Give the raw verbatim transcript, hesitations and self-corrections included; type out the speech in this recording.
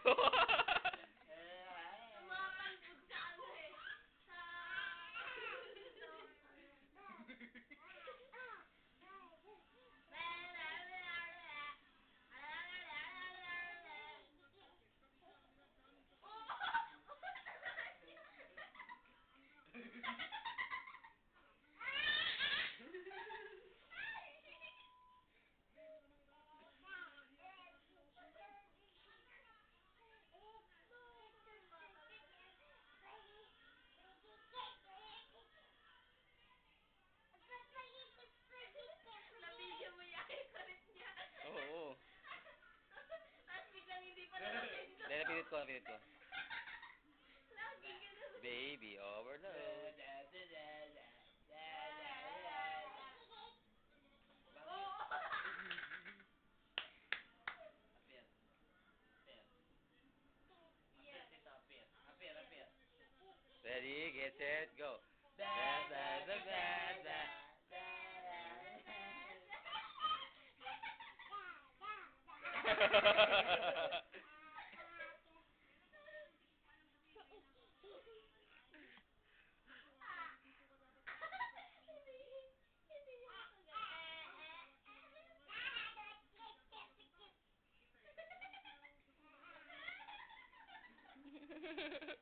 Tumakalbog sa ano eh. Sa... Nabigyan mo yung kulit niya. Oo. Tapos biglang hindi pa natin. Hindi, napilit ko, napilit ko. Lagi ganun. Baby, overload. Ready, get set, go. Da, da, da, da, da. Hindi